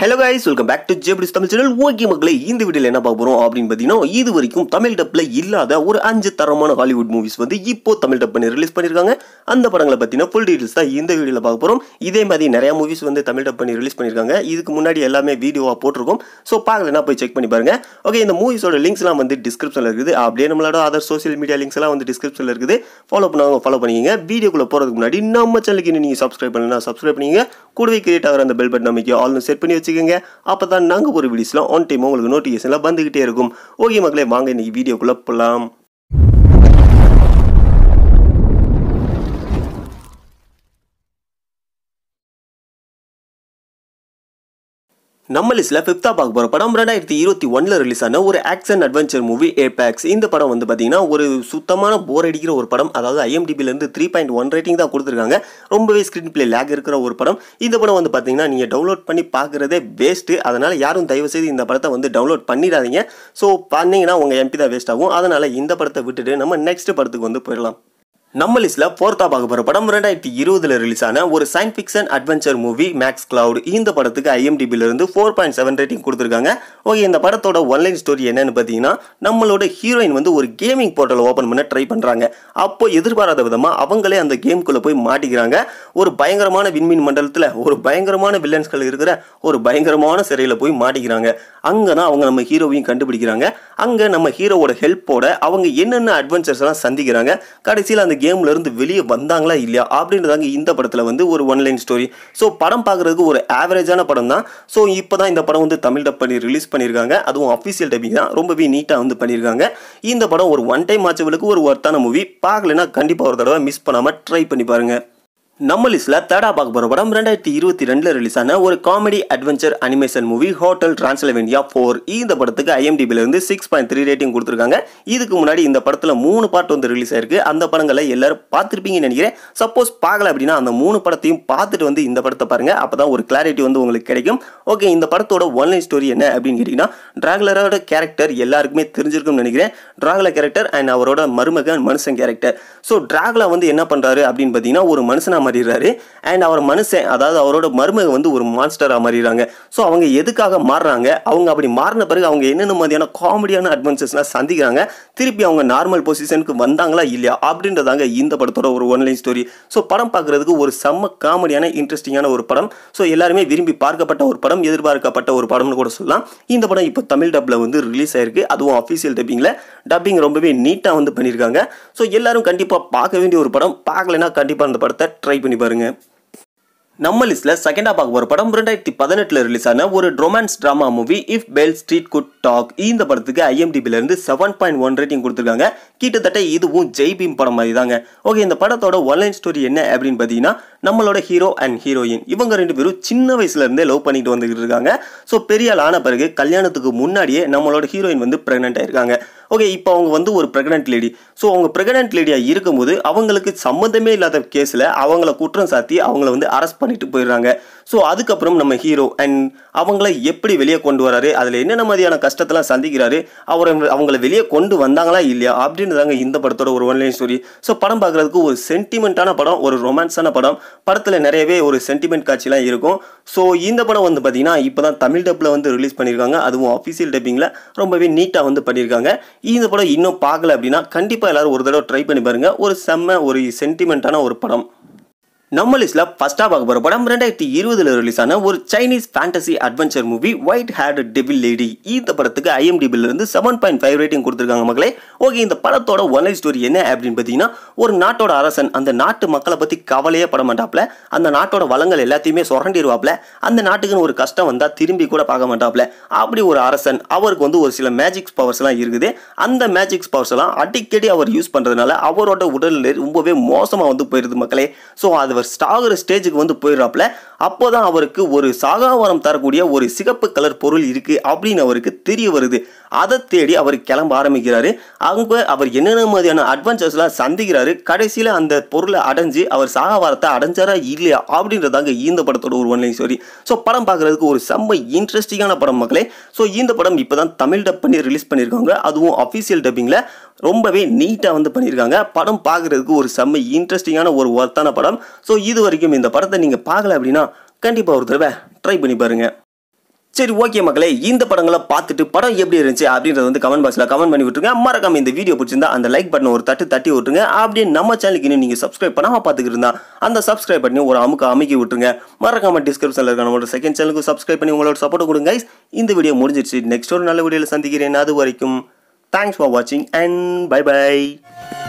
Hello guys, welcome back to JBD's Tamil channel. Okay மக்களே, இந்த வீடியோல என்ன பார்க்க போறோம் அப்படினு பாத்தீங்கன்னா, இது வரைக்கும் தமிழ் டப்ல இல்லாத ஒரு 5 தரமான ஹாலிவுட் மூவிஸ் வந்து இப்போ தமிழ் டப் பண்ணி ரிலீஸ் பண்ணிருக்காங்க. அந்த படங்களை பத்தின full details தான் இந்த வீடியோல பார்க்க போறோம். இதே மாதிரி நிறைய மூவிஸ் வந்து தமிழ் டப் பண்ணி ரிலீஸ் பண்ணிருக்காங்க. இதுக்கு முன்னாடி எல்லாமே வீடியோவா போட்டுருக்கோம். சோ பார்க்கலனா போய் செக் பண்ணி பாருங்க. ஓகே, இந்த மூவிஸோட லிங்க்ஸ்லாம் வந்து டிஸ்கிரிப்ஷன்ல இருக்குது. அப்படியே நம்மளோட அதர் சோஷியல் மீடியா லிங்க்ஸ் எல்லாம் வந்து டிஸ்கிரிப்ஷன்ல இருக்குது. ஃபாலோ பண்ணவங்க ஃபாலோ பண்ணிக்கங்க. வீடியோக்குள்ள போறதுக்கு முன்னாடி நம்ம சேனலுக்கு நீங்க சப்ஸ்கிரைப் பண்ணலனா சப்ஸ்கிரைப் பண்ணிக்கங்க. கூடவே கிரியேட் ஆகிற அந்த பெல் பட்டன் அமைக்க ஆல்னு செட் பண்ணி வச்சுக்கோங்க. அப்பதான் நாங்க ஒரு வீடியோஸ்ல ஆன் டைம் உங்களுக்கு நோட்டிஃபிகேஷன்லாம் வந்துகிட்டே இருக்கும். ஓகே மக்களே, வாங்க இன்னைக்கு வீடியோக்குள்ள போலாம். நம்ம லிஸ்ட்ல 5th பார்க்க போற படம் 2021ல ரிலீஸ் ஆன ஒரு ஆக்ஷன் அட்வென்ச்சர் மூவி ஏபெக்ஸ். இந்த படம் வந்து பாத்தீங்கன்னா ஒரு சுத்தமான போர் அடிக்கிற ஒரு படம். அதாவது IMDb ல இருந்து 3.1 ரேட்டிங் தான் கொடுத்திருக்காங்க. ரொம்பவே ஸ்கிரீன் பிளே லேக் இருக்கிற ஒரு படம். இந்த படம் வந்து பாத்தீங்கன்னா நீங்க டவுன்லோட் பண்ணி பார்க்கறதே வேஸ்ட். அதனால யாரும் தயவு செய்து இந்த படத்தை வந்து டவுன்லோட் பண்ணிடாதீங்க. சோ பண்ணீங்கன்னா உங்க MP தான் வேஸ்ட் ஆகும். அதனால இந்த படத்தை விட்டுட்டு நம்ம நெக்ஸ்ட் படத்துக்கு வந்து போயிடலாம். நம்ம லிஸ்ட்ல 4th பார்க்க போற படம் 2020ல ரிலீஸ் ஆன ஒரு science fiction adventure movie Max Cloud. இந்த படத்துக்கு IMDb ல இருந்து 4.7 ரேட்டிங் கொடுத்திருக்காங்க. ஓகே, இந்த படத்தோட ஒன்லைன் ஸ்டோரி என்னன்னு பாத்தீங்கன்னா, நம்மளோட ஹீரோயின் வந்து ஒரு கேமிங் போர்ட்டல் ஓபன் பண்ண ட்ரை பண்றாங்க. அப்போ எதிர்பாராத விதமா அவங்களே அந்த கேம்குள்ள போய் மாட்டிக்கிறாங்க. ஒரு பயங்கரமான விண்மீன் மண்டலத்துல ஒரு பயங்கரமான வில்லன்ஸ்கள் இருக்கிற ஒரு பயங்கரமான சிறையில போய் மாட்டிக்கிறாங்க. அங்கதான் அவங்க நம்ம ஹீரோவையும் கண்டுபிடிக்கிறாங்க. அங்க நம்ம ஹீரோவோட ஹெல்ப்போட அவங்க என்னென்ன அட்வென்ச்சர்ஸ் எல்லாம் சந்திக்கிறாங்க. கடைசியில் அந்த கேம்ல இருந்து வெளியே வந்தாங்களா இல்லையா அப்படின்றதாங்க இந்த படத்துல வந்து ஒரு ஒன்லைன் ஸ்டோரி. ஸோ படம் பார்க்கறதுக்கு ஒரு ஆவரேஜான படம் தான். ஸோ இப்போதான் இந்த படம் வந்து தமிழ் டப் பண்ணி ரிலீஸ் பண்ணியிருக்காங்க. அதுவும் அஃபிஷியல் டப்பிங் தான். ரொம்பவே நீட்டாக வந்து பண்ணியிருக்காங்க. இந்த படம் ஒரு ஒன் டைம் வாட்சபிளுக்கு ஒரு ஒர்த்தான மூவி. பார்க்கலன்னா கண்டிப்பாக ஒரு தடவை மிஸ் பண்ணாம ட்ரை பண்ணி பாருங்க. நம்ம லிஸ்ட்ல தேர்டா பார்க்க போற படம் 2022ல ரிலீஸ் ஆன ஒரு comedy adventure animation movie Hotel Transylvania 4. இந்த படத்துக்கு IMDb ல இருந்து 6.3 ரேட்டிங் கொடுத்திருக்காங்க. இதுக்கு முன்னாடி இந்த படத்துல 3 பார்ட் வந்து ரிலீஸ் ஆயிருக்கு. அந்த படங்களை எல்லாரும் பார்த்திருப்பீங்கன்னு நினைக்கிறேன். சப்போஸ் பார்க்கல அப்படின்னா அந்த 3 படத்தையும் பார்த்துட்டு வந்து இந்த படத்தை பாருங்க. அப்பதான் ஒரு கிளாரிட்டி வந்து உங்களுக்கு கிடைக்கும். ஓகே, இந்த படத்தோட ஒன்லைன் ஸ்டோரி என்ன அப்படின்னு கேட்டீங்கன்னா, டிராகுலரோட கேரக்டர் எல்லாருக்குமே தெரிஞ்சிருக்கும்னு நினைக்கிறேன். டிராகுலா கேரக்டர் அண்ட் அவரோட மருமகன் மனுஷன் கேரக்டர். ஸோ டிராகுலா வந்து என்ன பண்றாரு அப்படின்னு பார்த்தீங்கன்னா, ஒரு மனுஷனா மாறிடுறாரு. அண்ட் அவர் மனுஷன், அதாவது அவரோட மருமக வந்து ஒரு மான்ஸ்டரா மாறிடுறாங்க. ஸோ அவங்க எதுக்காக மாறுறாங்க, அவங்க அப்படி மாறின பிறகு அவங்க என்னென்ன மாதிரியான காமெடியான அட்வென்ச்சர்ஸ்லாம் சந்திக்கிறாங்க, திருப்பி அவங்க நார்மல் பொசிஷனுக்கு வந்தாங்களா இல்லையா அப்படின்றதாங்க இந்த படத்தோட ஒரு ஒன்லைன் ஸ்டோரி. ஸோ படம் பார்க்கறதுக்கு ஒரு செம்ம காமெடியான இன்ட்ரெஸ்டிங்கான ஒரு படம். ஸோ எல்லாருமே விரும்பி பார்க்கப்பட்ட ஒரு படம், எதிர்பார்க்கப்பட்ட ஒரு படம்னு கூட சொல்லலாம். இந்த படம் இப்போ தமிழ் டப்ல வந்து ரிலீஸ் ஆயிருக்கு. அதுவும் அஃபிஷியல் டப்பிங்ல. டப்பிங் ரொம்பவே நீட்டாக வந்து பண்ணியிருக்காங்க. ஸோ எல்லாரும் கண்டிப்பாக பார்க்க வேண்டிய ஒரு படம். பார்க்கலன்னா கண்டிப்பாக அந்த படத்தை ட்ரை பண்ணி பாருங்க. நம்ம லிஸ்ட்ல செகண்டா பார்க்க போற படம் 2018ல ரிலீஸ் ஆன ஒரு romance drama movie If Beale Street Could Talk. இந்த படத்துக்கு IMDb ல இருந்து 7.1 ரேட்டிங் கொடுத்திருக்காங்க. கிட்டத்தட்ட இதுவும் ஜெய் பீம் படம் மாதிரி தாங்க. ஓகே, இந்த படத்தோட ஒன்லைன் ஸ்டோரி என்ன அப்படின்னு பார்த்தீங்கன்னா, நம்மளோட ஹீரோ அண்ட் ஹீரோயின் இவங்க 2 பேரும் சின்ன வயசுல இருந்தே லவ் பண்ணிட்டு வந்துகிட்டு இருக்காங்க. ஸோ பெரிய ஆள் ஆன பிறகு கல்யாணத்துக்கு முன்னாடியே நம்மளோட ஹீரோயின் வந்து பிரெக்னென்ட் ஆயிருக்காங்க. ஓகே, இப்போ அவங்க வந்து ஒரு பிரெக்னென்ட் லேடி. ஸோ அவங்க பிரெக்னென்ட் லேடியா இருக்கும்போது அவங்களுக்கு சம்மந்தமே இல்லாத கேஸில் அவங்கள குற்றம் சாத்தி அவங்கள வந்து அரெஸ்ட் பண்ணிட்டு போயிடுறாங்க. ஸோ அதுக்கப்புறம் நம்ம ஹீரோ அண்ட் அவங்கள எப்படி வெளியே கொண்டு வராரு, அதில் என்னென்ன மாதிரியான கஷ்டத்தெல்லாம் சந்திக்கிறாரு, அவங்கள வெளியே கொண்டு வந்தாங்களா இல்லையா அப்படின்றதாங்க இந்த படத்தோட ஒரு ஒன்லைன் ஸ்டோரி. ஸோ படம் பார்க்குறதுக்கு ஒரு சென்டிமெண்ட்டான படம், ஒரு ரொமான்ஸான படம். படத்தில் நிறையவே ஒரு சென்டிமெண்ட் காட்சிலாம் இருக்கும். ஸோ இந்த படம் வந்து பார்த்தீங்கன்னா இப்போ தான் தமிழ் டப்பில் வந்து ரிலீஸ் பண்ணியிருக்காங்க. அதுவும் அஃபிஷியல் டப்பிங்கில் ரொம்பவே நீட்டாக வந்து பண்ணியிருக்காங்க. இந்த படம் இன்னும் பார்க்கல அப்படின்னா கண்டிப்பாக எல்லாரும் ஒரு தடவை ட்ரை பண்ணி பாருங்க. ஒரு செம்ம ஒரு சென்டிமெண்ட்டான ஒரு படம். நம்ம லிஸ்ட்ல ஃபர்ஸ்டா பார்க்க போற படம் 2020ல ரிலீஸ் ஆன ஒரு Chinese fantasy adventure movie White Haired Devil Lady. இந்த படத்துக்கு IMDb ல இருந்து 7.5 ரேட்டிங் கொடுத்திருக்காங்க மக்களே. ஓகே, இந்த படத்தோட ஒன்லைன் ஸ்டோரி என்ன அப்படின்னு பார்த்தீங்கன்னா, ஒரு நாட்டோட அரசன் அந்த நாட்டு மக்களை பத்தி கவலையே பட மாட்டாப்ல. அந்த நாட்டோட வளங்கள் எல்லாத்தையுமே சுரண்டிடுவாப்ல. அந்த நாட்டுக்குன்னு ஒரு கஷ்டம் வந்தா திரும்பி கூட பார்க்க மாட்டாப்ல. அப்படி ஒரு அரசன். அவருக்கு வந்து ஒரு சில மேஜிக்ஸ் பவர்ஸ் எல்லாம் இருக்குது. அந்த மேஜிக்ஸ் பவர்ஸ் எல்லாம் அடிக்கடி அவர் யூஸ் பண்றதுனால அவரோட உடல் ரொம்பவே மோசமா வந்து போயிருது மக்களே. ஸோ அது ஸ்டாகர் ஸ்டேஜுக்கு வந்து போயிடுறாப்ல. அப்போதான் அவருக்கு ஒரு சாகாவரம் தரக்கூடிய ஒரு சிகப்பு கலர் பொருள் இருக்கு அப்படின்னு அவருக்கு தெரிய வருது. அதை தேடி அவர் கிளம்ப ஆரம்பிக்கிறாரு. அங்க அவர் என்னென்ன மாதிரியான அட்வென்ச்சர்ஸ்லாம் சந்திக்கிறாரு. கடைசியில் அந்த பொருளை அடைஞ்சு அவர் சாகாவரத்தை அடைஞ்சாரா இல்லையா அப்படின்றதாங்க இந்த படத்தோட ஒரு ஒன்லைன் ஸ்டோரி. ஸோ படம் பார்க்கறதுக்கு ஒரு செம்ம இன்ட்ரெஸ்டிங்கான படம் மக்களே. ஸோ இந்த படம் இப்போதான் தமிழ் டப் பண்ணி ரிலீஸ் பண்ணியிருக்காங்க. அதுவும் அஃபிஷியல் டப்பிங்ல ரொம்பவே நீட்டாக வந்து பண்ணியிருக்காங்க. படம் பார்க்குறதுக்கு ஒரு செம்ம இன்ட்ரெஸ்டிங்கான ஒரு ஒர்த்தான படம். ஸோ இது வரைக்கும் இந்த படத்தை நீங்கள் பார்க்கல அப்படின்னா கண்டிப்பாக ஒரு தடவை ட்ரை பண்ணி பாருங்கள். சரி ஓகே மக்களே, இந்த படங்களை பார்த்துட்டு படம் எப்படி இருந்துச்சு அப்படின்றத வந்து கமெண்ட் பாக்ஸில் கமெண்ட் பண்ணி விட்டுருங்க. மறக்காம இந்த வீடியோ பிடிச்சிருந்தா அந்த லைக் பட்டன் ஒரு தட்டி விட்டுருங்க. அப்படியே நம்ம சேனலுக்கு இன்னும் நீங்கள் சப்ஸ்கிரைப் பண்ணாமல் பார்த்துக்கிட்டு இருந்தா அந்த சப்ஸ்கிரைப் பண்ணி ஒரு அமுக்கி விட்டுருங்க. மறக்காம டிஸ்கிரிப்ஷனில் இருக்க நம்மளோட செகண்ட் சேனலுக்கு சப்ஸ்கிரைப் பண்ணி உங்களோட சப்போர்ட் கொடுங்க. இந்த வீடியோ முடிஞ்சிருச்சு. நெக்ஸ்ட் ஒரு நல்ல வீடியோவில் சந்திக்கிறேன். அது வரைக்கும் தேங்க்ஸ் ஃபார் வாட்சிங் அண்ட் பை பை.